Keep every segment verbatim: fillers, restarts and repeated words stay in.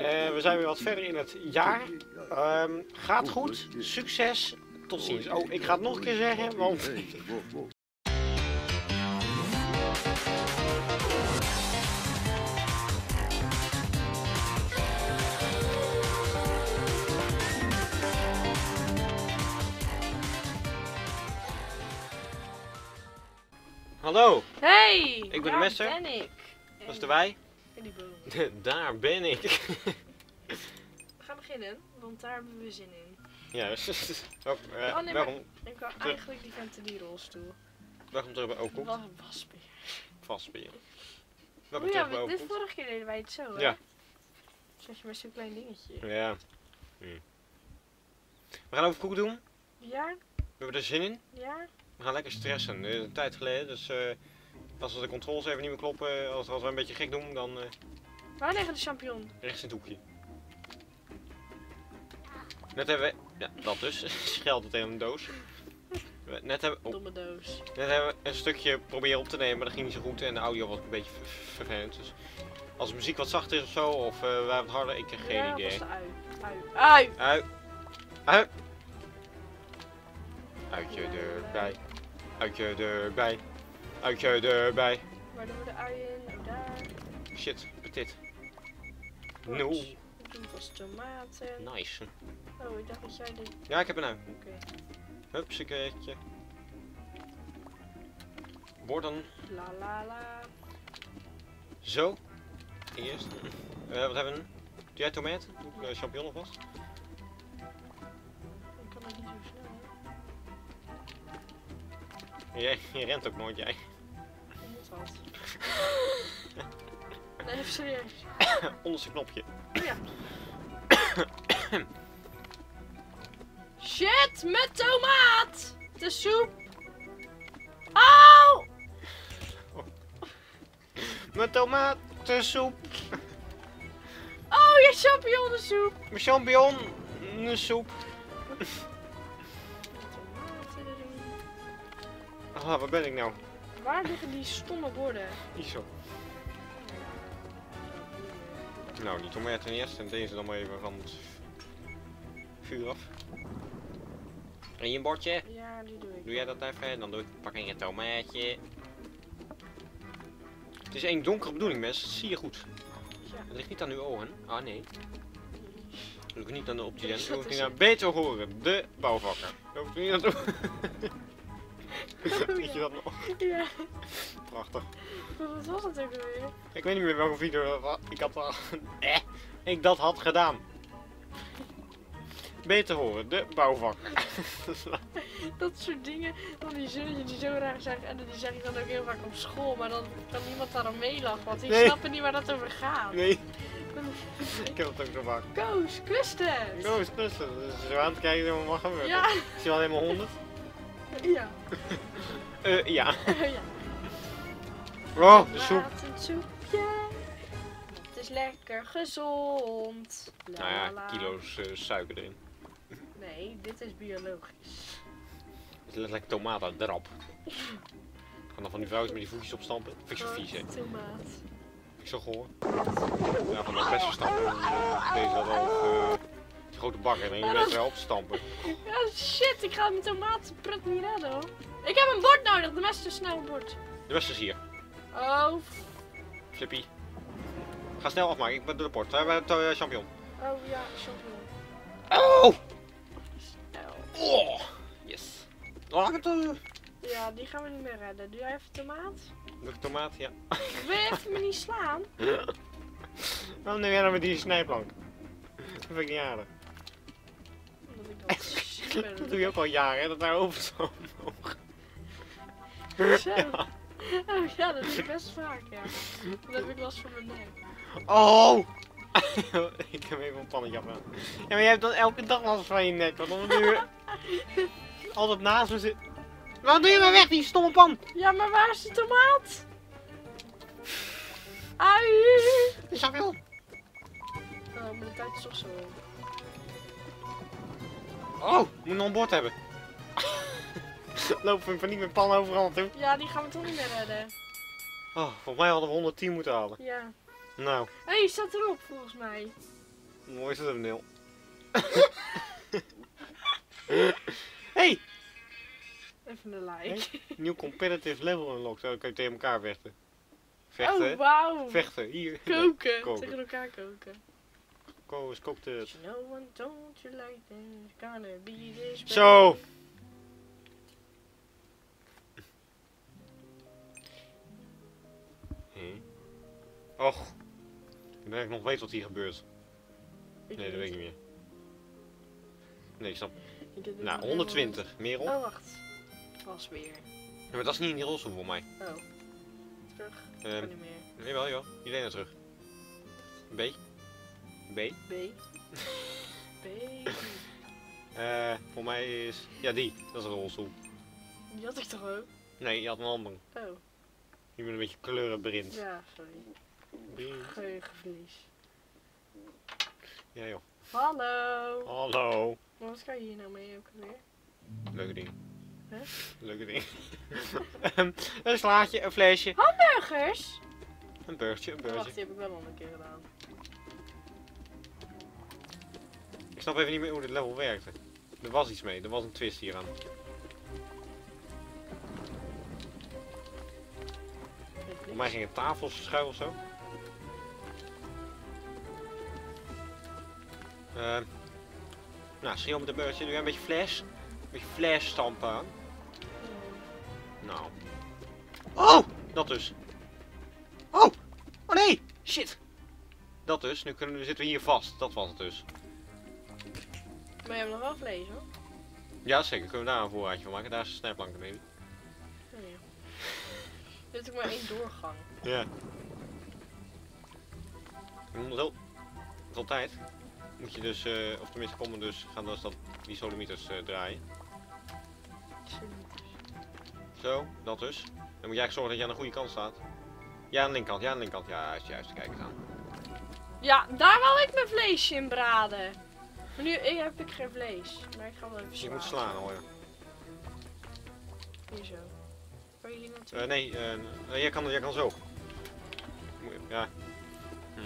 we zijn weer wat verder in het jaar. Um, gaat goed, succes, tot ziens. Oh, ik ga het nog een keer zeggen, want... Hallo! Hey! Ik ben daar de Mester. ben ik. Dat is de wij. En die boom. Daar ben ik. We gaan beginnen, want daar hebben we zin in. Ja, dus... Oh, uh, Oh nee, maar welkom, ik wou eigenlijk die vent in die rolstoel. welkom terug bij Ookhoek. Wat een wasbeer. Vastspelen. Oh Welkom ja, terug bij we- dit Ookhoek. vorige keer deden wij het zo, hè? Ja. Zeg je maar zo'n klein dingetje. Ja. Hm. We gaan over koek doen. Ja? We hebben er zin in. Ja? We gaan lekker stressen. Dit is een tijd geleden, dus uh, als de controls even niet meer kloppen, als, als we een beetje gek doen, dan uh, Waar liggen de champignon? rechts in het hoekje. Net hebben we, ja dat dus, scheldt het in een doos. We- Net hebben, oh, Domme doos. net hebben we een stukje proberen op te nemen, maar dat ging niet zo goed en de audio was een beetje ver- vervelend. Dus als de muziek wat zachter is of zo, of uh, wij wat harder, ik heb geen ja, idee. dat was de ui. Ui. Ui! Ui. Ui. Uitje erbij. Uitje erbij. Uitje erbij. Waar doen we de ui in? Oh, daar. Shit, petit. Goed. No. Ik doe vast tomaten. Nice. Oh, ik dacht dat jij dit... Ja, ik heb een ui. Oké. Hupsakeetje. Borden. La la la. Zo. Eerst. Uh, wat hebben we nu? Doe jij tomaten? Doe ik uh, champignon alvast? Ik kan het niet zo snel, hè? Jij, je rent ook nooit, jij. Hoe moet dat? Nee, even serieus. Onderste knopje. Ja. Shit, met tomaat! De soep! Auw! Mijn tomatensoep. Oh, je champignonsoep! Mijn champignon. Soep. Tomaten erin. Ah, waar ben ik nou? Waar liggen die stomme borden? Hier zo. Nou, die tomaten eerst en deze dan maar even van het vuur af. En je een bordje? Ja, die doe ik. Doe jij dat even? Dan doe ik, pak ik een tomaatje. Het is één donkere bedoeling, mensen. Dat zie je goed. Ja. Het ligt niet aan uw ogen. Ah, nee. Dat hoeft niet aan de optie. Dus Dat dat hoeft is niet aan het. beter horen. De bouwvakker. Dat hoeft niet aan te Oh, Weet je ja. dat nog? Ja, Prachtig. wat was het ook alweer? Ik weet niet meer welke video dat was. Ik had al... Eh, ik dat had gedaan. Beter horen. De bouwvakker. Dat soort dingen, dan die zinnetjes die zo raar zijn en die zeg ik dan ook heel vaak op school, maar dan kan niemand daarom meelachen, want die Nee. snappen niet waar dat over gaat. Nee, ik heb dat ook zo vaak. Koos, klusten! Go, is klussen. Dus zo aan het kijken, wat mag gebeuren. Ja, Ik zie al helemaal honderd. ja, Eh, ja. ja. Oh, de soep. Tomatensoepje. Het is lekker gezond. La, Nou ja, la, la. kilo's uh, suiker erin. Nee, dit is biologisch. Het is letterlijk tomatendrap. Gaan dan van die vrouwen met die voetjes opstampen. Vind ik zo vies, hè? Tomaat. Vind ik zo goor. Ja, van de beste stampen. Deze had al uh, die grote bak en dan je best wel opstampen. Ja, shit, ik ga mijn tomatenpret niet redden hoor. Ik heb een bord nodig, de meeste snel een bord. De beste is hier. Oh, Flippy. Ga snel afmaken, ik ben door de port. Daar hebben we het uh, champignon. oh ja, champignon. Oh! Snel. Oh! Yes. Oh, ik heb het. Ja, die gaan we niet meer redden. Doe jij even tomaat? Doe ik tomaat? Ja. Wil je even me niet slaan? Waarom neem jij nou met die snijplank? Dat vind ik niet aardig. Omdat ik dat shit ben. Dat doe je ook al jaren, hè? Dat daar over zo omhoog. Zo. Oh ja, dat doe ik best vaak, ja. Dan heb ik last van mijn nek. Oh! Ik heb even een pannetje afgedaan. Ja, maar jij hebt dan elke dag last van je nek. Want dan doe je altijd naast me zitten. Waarom doe je maar weg, die stomme pan? Ja, maar waar is de tomaat? Ai! De champignon. Oh, maar de tijd is toch zo. Oh, ik moet nog een bord hebben. Lopen we niet met pan overal toe. Ja, die gaan we toch niet meer redden. Oh, volgens mij hadden we honderdtien moeten halen. Ja. Nou, Hé, hey, staat erop volgens mij. Mooiste thumbnail. Hey! Even een like. Nieuw competitive level unlocked. Zo kan je tegen elkaar vechten. Vechten. Oh, wauw. Vechten. Hier. Koken. Koken. Tegen elkaar koken. Koos, kookt het. No one told you like this. Gonna be this way. Zo! Hé. Och. Ik denk dat ik nog weet wat hier gebeurt. Ik Nee, dat weet ik niet meer. Nee, ik snap. Ik heb dit Nou, nog honderdtwintig. Meer op? helemaal- Oh, wacht. Was weer. Ja, maar dat is niet in die rolstoel voor mij. Oh. Terug. Ik Ehm, kan niet meer. Jawel, joh. Iedereen er terug. B. B. B. B. Eh, voor mij is... Ja, die. Dat is een rolstoel. Die had ik toch ook? Nee, je had een andere. Oh. Die met een beetje kleurenblind. Ja, sorry. Blind. Geheugenverlies. Ja, joh. Hallo. Hallo. Wat kan je hier nou mee ook alweer? Leuke ding. Huh? Leuke ding. Ehm, een slaatje, een flesje, Burgers? een beurtje, een Oh, wacht, beurtje. die heb ik wel al een keer gedaan. Ik snap even niet meer hoe dit level werkte. Er was iets mee, er was een twist hier aan. Voor mij gingen tafels verschuiven of zo. Uh, nou, schreeuw met een beurtje. Nu een beetje flash. Een beetje flash stampen aan. Nou. Oh! Dat dus. Oh! Oh nee! Shit! Dat dus. Nu kunnen we, zitten we hier vast. Dat was het dus. Maar je hebt nog wel vlees hoor. Ja, zeker. Kunnen we daar een voorraadje van maken. Daar is een snijplank baby. Oh, ja. Er is ook maar één doorgang. Ja. En wel, altijd moet je dus, uh, of tenminste komen dus, gaan dus dat, die solemieters uh, draaien. Zo, dat dus. Dan moet je eigenlijk zorgen dat je aan de goede kant staat. Ja, aan de linkerkant, ja, aan de linkerkant. Ja, juist, juist. Kijk eens aan. Ja, daar wil ik mijn vleesje in braden. Maar nu eh, heb ik geen vlees. Maar ik ga wel even Dus slaan. je moet slaan hoor. Hier zo. Kan je hier naartoe? Uh, nee, uh, uh, jij, kan, jij kan zo. Ja. Hm.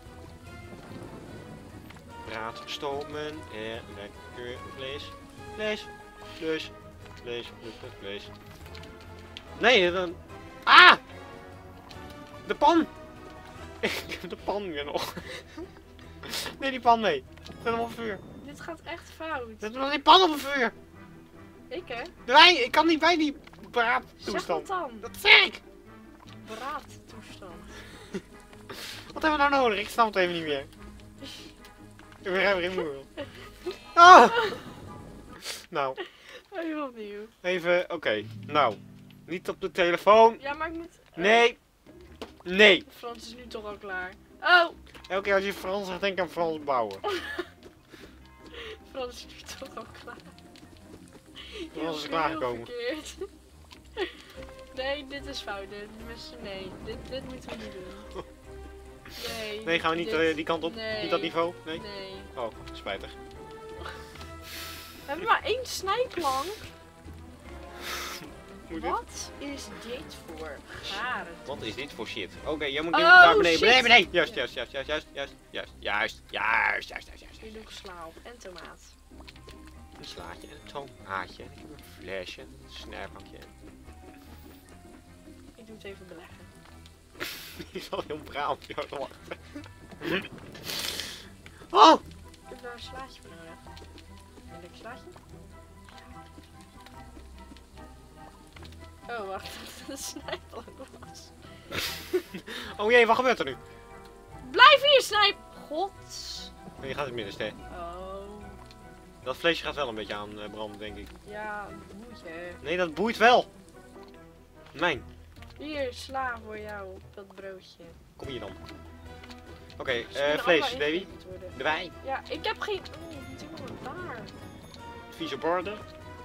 Braad, stomen en lekker vlees. Vlees, vlees, vlees, vlees, vlees. Nee, dan... Ah! De pan! Ik heb de pan weer nog. Nee, die pan mee. Zet hem op vuur. Dit gaat echt fout. Zet hem nog die pan op het vuur. Ik hè? Nee, ik kan niet bij die Zeg braadtoestand. wat dan? Dat zeg ik! Braadtoestand. Wat hebben we nou nodig? Ik snap het even niet meer. Ik ben even in moer. Ah! Nou, Even opnieuw. even, oké. Okay. Nou, niet op de telefoon. Ja, maar ik moet... uh, Nee. Nee. Frans is nu toch al klaar. Oh! Elke keer als je Frans zegt, denk aan Frans bouwen. Frans is nu toch al klaar. Frans is Heel klaargekomen. verkeerd. Nee, dit is fout. Dit, mis- nee, dit, dit moeten we niet doen. Nee. Nee, gaan we niet dit- uh, die kant op? Nee. Niet dat niveau? Nee? Nee. Oh, spijtig. We hebben maar één snijplank. Moet dit? Wat is dit voor garen? Wat is dit voor shit? Oké, okay, jij moet nu Oh, daar beneden. shit. Beneden, beneden. Juist, Ja. juist, juist, juist, juist, juist, juist, juist, juist, juist, juist, juist. Hier doe ik sla op en tomaat. Een slaatje, een tomaatje, ik heb een flesje, een snijplankje. Ik doe het even beleggen. Die is al heel braaf op jou te wachten. Oh! Ik heb daar een slaatje voor nodig. Wil ik een slaatje? Oh, wacht. Dat is een snijplank was. Oh jee, wat gebeurt er nu? Blijf hier, snijp! God. Je gaat het middenste. Oh. Dat vleesje gaat wel een beetje aan uh, branden, denk ik. Ja, boeien. Nee, dat boeit wel. Mijn. Hier, sla voor jou op dat broodje. Kom hier dan. Oké, okay, Ze uh, kunnen vlees, allemaal baby. ingediend worden. Erbij. Ja, ik heb geen... Oh, natuurlijk wel daar. Vieze borden.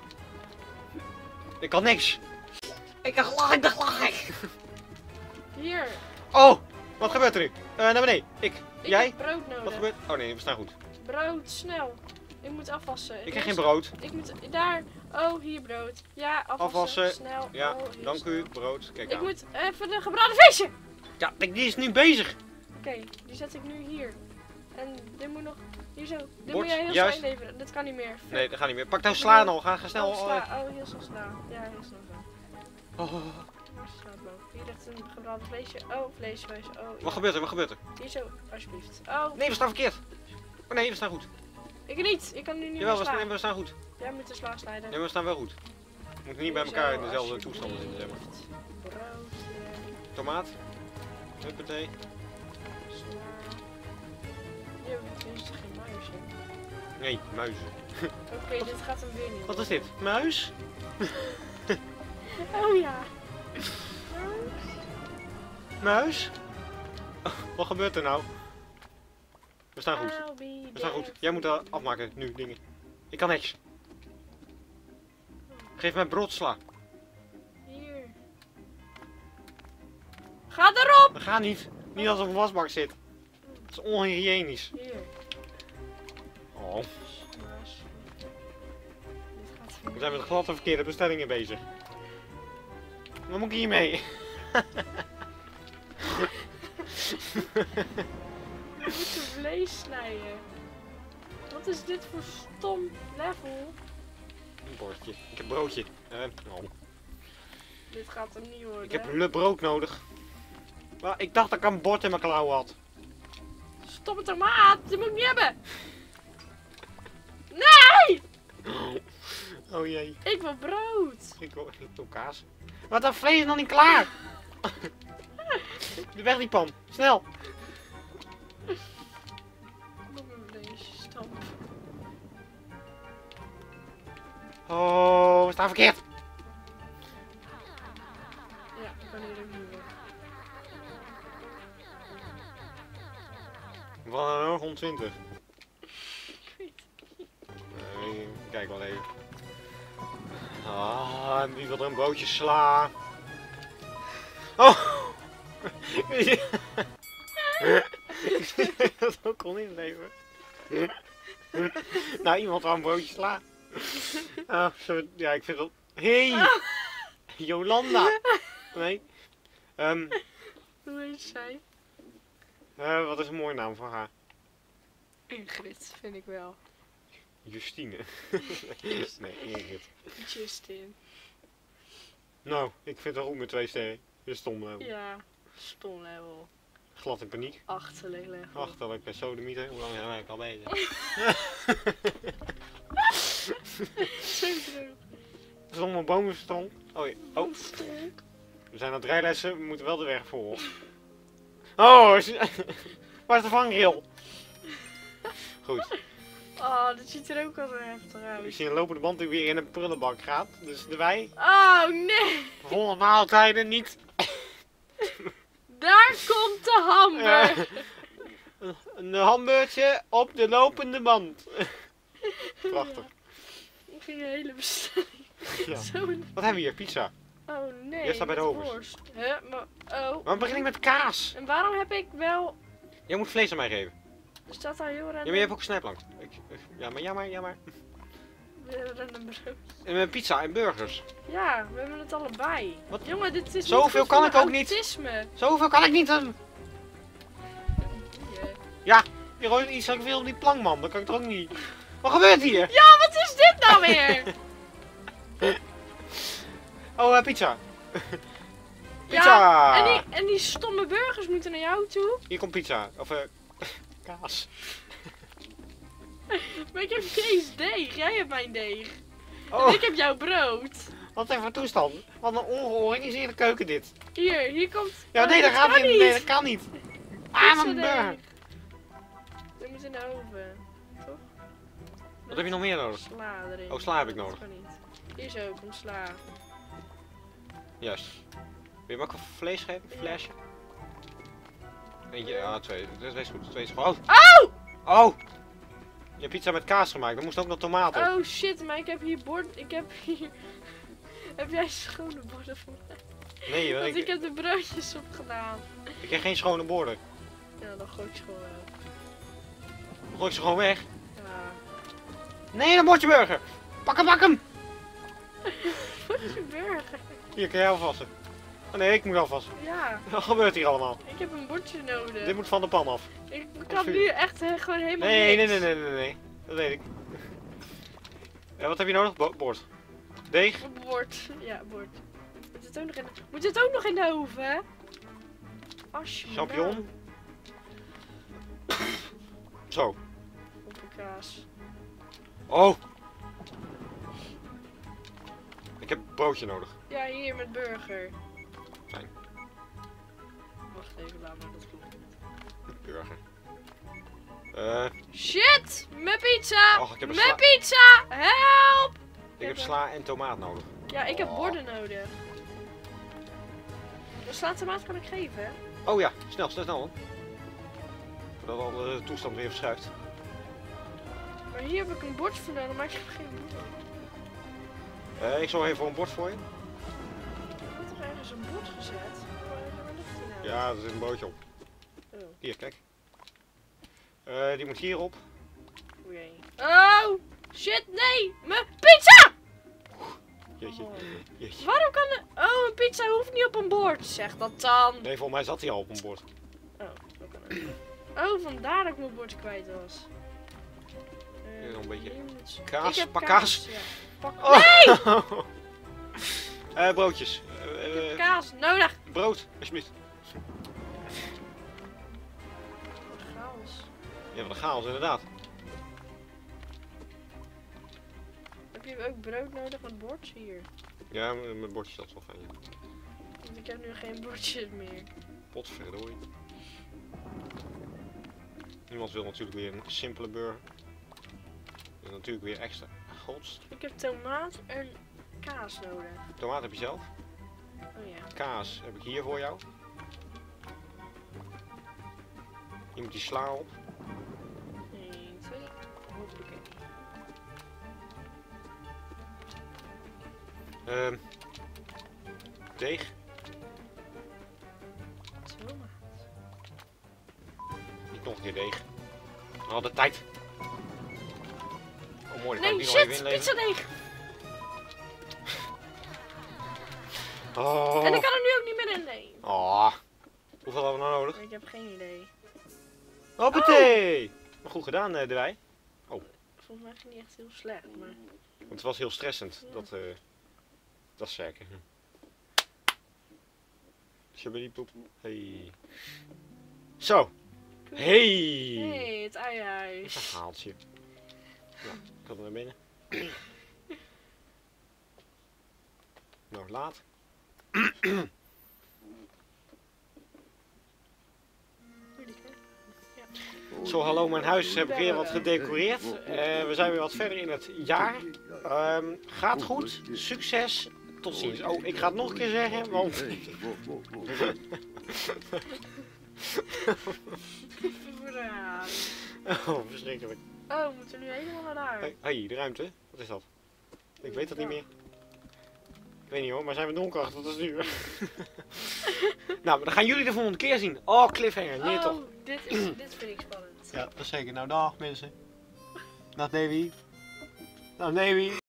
Ik kan niks. Ik kan lachen, ik dacht lachen. Hier. Oh, wat gebeurt er nu? Uh, naar beneden. Ik. Ik Jij? heb brood nodig. Wat gebeurt? Oh nee, we staan goed. Brood, snel. Ik moet afwassen. Ik Ik krijg moet- geen brood. Ik moet daar. Oh, hier brood. Ja, afwassen. Afwassen. Snel. Ja, Oh, hier dank snel. u. Brood. Kijk Ik aan. moet even de gebraden visje. Ja, die is nu bezig. Oké, die zet ik nu hier. En dit moet nog... Hier zo. Dit Bord, moet jij heel juist. snel inleveren. Dit kan niet meer. Nee, dat gaat niet meer. Pak nou sla al. Ga, ga snel. Oh, Oh, sla. Oh, heel snel sla. Ja, heel snel sla. oh, oh. Sla boven. Hier ligt een gebrande vleesje. Oh, vlees, vlees. Oh, ja. Wat gebeurt er? Wat gebeurt er? Hier zo, alsjeblieft. Oh, Nee, we staan verkeerd. Oh nee, we staan goed. ik niet. Ik kan nu niet Jawel, we meer staan, slaan. nee, we staan goed. Jij moet de sla snijden. Nee, we staan wel goed. We moeten niet bij Hier elkaar zo, in dezelfde alsjeblieft. toestanden zitten, zeg maar. Broodje, Tomaat. Huppatee. sla. Hier hebben we tenminste geen muis, hè. Nee, muizen. Oké, dit gaat hem weer niet. Wat is dit? Muis? Oh ja. Muis? Oh, wat gebeurt er nou? We staan goed. I'll be We staan goed. there Jij moet for dat you. afmaken, nu, dingen. Ik kan niks. Geef mij brodsla. Hier. Ga erop! Dat gaat niet. Niet als er een wasbak zit. Dat is onhygiënisch. Hier. Oh, Smash. Dit gaat we zijn met glad de verkeerde bestellingen bezig. Wat moet ik hiermee? We moeten vlees snijden. Wat is dit voor stom level? Een bordje. Ik heb broodje. Eh, oh. Dit gaat hem niet worden. Ik heb le brood nodig. Maar ik dacht dat ik een bord in mijn klauw had. Stomme tomaat! Dit moet ik niet hebben! Nee! Oh jee. Ik wil brood! Ik wil, ik wil kaas. Wat, dat vlees is nog niet klaar! Weg die pan. Snel! Nog een vleesje stamp. Oh, we staan verkeerd! Ja, ik kan hier ook niet weg. Van een honderdtwintig. Nee, kijk wel even. Ah, wie wil er een broodje sla? Oh! Dat ook kon inleveren. Nou, iemand wou een broodje sla. Ah, zo, ja, ik vind dat... Hey! Jolanda! Nee. Ehm, Hoe heet zij? eh, wat is een mooie naam voor haar? Ingrid, vind ik wel. Justine. Nee, Ingrid. Justin. Nou, ik vind het goed met twee sterren. Je stom. Uh, Ja, stom level. glad in paniek. Achterlijk level. Achterlijk bij sodemieter. Hoe lang zijn wij al bezig? Zo droog. Stomme boomstom. Oh, ja. Oh, Stonk. we zijn aan het rijlessen. We moeten wel de weg volgen. Oh, is- waar is de vangrail? Goed. Oh, dit ziet er ook al zo heftig Ik uit. zie een lopende band die weer in een prullenbak gaat. Dus de wij. Oh nee! Volgende maaltijden niet. Daar komt de hamburger! Een hamburgertje op de lopende band. Prachtig. Ik ging een hele bestelling. Ja. Zo. Wat hebben we hier? Pizza. Oh nee. Jij staat bij de met ovens. worst. Huh? Maar, oh. Waarom begin ik met kaas? En waarom heb ik wel... Jij moet vlees aan mij geven. Er staat daar heel Ja, random... maar je hebt ook een snijplank. Ik, ik- ja, maar ja, maar ja, maar. random brood. En met pizza en burgers. Ja, we hebben het allebei. Wat? Jongen, dit is Zoveel niet goed kan voor ik mijn ook niet. autisme. Zoveel kan ik niet doen. Ja. Je gooit iets dat ik wil op die plank, man. Dat kan ik toch ook niet. Wat gebeurt hier? Ja, wat is dit nou weer? Oh, eh, pizza. Pizza. Ja, en die, en die stomme burgers moeten naar jou toe. Hier komt pizza. Of eh kaas. Maar ik heb Kees deeg. Jij hebt mijn deeg. Oh, En ik heb jouw brood. wat een voor toestand. Wat een ongeorganiseerde keuken dit. Hier, hier komt... Ja, Oh, nee, dat dit gaat kan niet. Nee, dat kan niet. Ah, Pizza mijn deeg. burger. Dit moet in de oven. Toch? Wat heb je nog meer nodig? Sla erin. Oh, sla heb ik Dat nodig. kan niet. Hier zo, komt sla. Juist. Wil je me ook een vlees geven? Een flesje? Eentje, ja, twee. Dat is goed. Twee is gewoon. Oh! Oh! Je hebt pizza met kaas gemaakt. Er moest ook nog tomaat op. Oh shit, maar ik heb hier bord... Ik heb hier... Heb jij schone borden voor mij? Nee, want Want ik, ik heb de broodjes opgedaan. ik heb geen schone borden. Ja, dan gooi ik ze gewoon wel. Dan gooi ik ze gewoon weg. Ja. Nee, een bordje burger. Pak hem, pak hem. Wat is je burger? Hier, kan jij alvast. Oh nee, ik moet alvast. Ja, Wat gebeurt hier allemaal? ik heb een bordje nodig. Dit moet van de pan af. Ik kan nu echt eh, gewoon helemaal Nee, nee, niks. nee, nee, nee, nee. Dat weet ik. Ja, wat heb je nodig? Bo bord. Deeg? Een bord. Ja, bord. Moet het ook nog in de, moet het ook nog in de oven? Alsjeblieft. Champignon? Zo. Op een kaas. Oh! Ik heb broodje nodig. Ja, hier met burger. Fijn. Wacht even, laat maar, dat klopt niet. Burger. Eh, Shit! Mijn pizza! Och, ik heb een Mijn sla- pizza! Help! ik heb sla en tomaat nodig. Ja, ik heb Oh. borden nodig. De sla en tomaat kan ik geven, hè? Oh ja, snel, snel, snel. Hoor. Voordat al de toestand weer verschuift. Maar hier heb ik een bord voor nodig, maar ik heb geen bord. Eh, ik zorg even voor een bord voor je. Ik heb toch ergens een bord gezet? Waar, waar ligt die nou? Ja, er zit een broodje op. Oh, Hier, kijk. Eh, die moet hierop. o jee. Oh! Shit, nee! Mijn pizza! Jeetje. Oh. Jeetje. Waarom kan de... Oh, een pizza hoeft niet op een bord. Zeg dat dan. Nee, volgens mij zat hij al op een bord. Oh, dat kan ook. Oh, vandaar dat ik mijn bord kwijt was. Eh, Hier nog een beetje hier moet- kaas, Ik heb pak kaas. Ja. Pak Oh. Eh, broodjes. Eh, Ik heb eh, kaas nodig. brood, alsjeblieft. Wat chaos. Ja, wat een chaos, inderdaad. Heb je ook brood nodig met bord? Hier. Ja, m- mijn bordjes, dat is wel fijn. Ja. Want ik heb nu geen bordjes meer. Potverdorie. Niemand wil natuurlijk weer een simpele burger. Dus natuurlijk weer extra. Gods. Ik heb tomaat en kaas nodig. Tomaat heb je zelf. Oh ja. Kaas heb ik hier voor jou. Hier moet die sla op. één, twee. Hoppakee. Ehm deeg. Tomaat. Niet nog een keer deeg. We hadden tijd. Oh mooi, dan kan Nee, ik die nog even shit! inleveren. Pizza deeg! Oh. En ik kan er nu ook niet meer in. Nee. Oh. Hoeveel hebben we nou nodig? Ik heb geen idee. Hoppatee! Maar goed gedaan, eh, de wij. Volgens mij ging die echt heel slecht, maar... Want het was heel stressend. Ja. Dat, eh dat is zeker. Shabadipoep. Hey. Zo. Hey. Nee, het eihuis. Een haaltje. Nou, ik had hem naar binnen. Nou, laat. Zo, hallo, mijn huis heb ik weer wat gedecoreerd. Uh, we zijn weer wat verder in het jaar. Um, gaat goed. Succes. Tot ziens. Oh, ik ga het nog een keer zeggen, want... Oh, verschrikkelijk. Oh, we moeten nu helemaal naar daar. Hé, hey, de ruimte. Wat is dat? Ik weet het niet meer. Ik weet niet hoor, maar zijn we donker? Dat is nu. Nou, maar dan gaan jullie de volgende keer zien. Oh, cliffhanger. Nee, oh, toch? Dit, is, dit vind ik spannend. Ja, dat is zeker. Nou, dag mensen. Dag Davy. Dag Davy.